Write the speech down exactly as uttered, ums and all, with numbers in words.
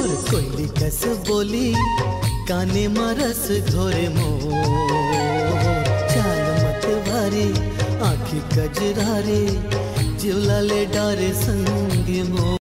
मोर कोयली कस बोली काने मरस घोरे मोर चाल मत भारी आँखी कजरारे जिवला ले डारे संग मोर।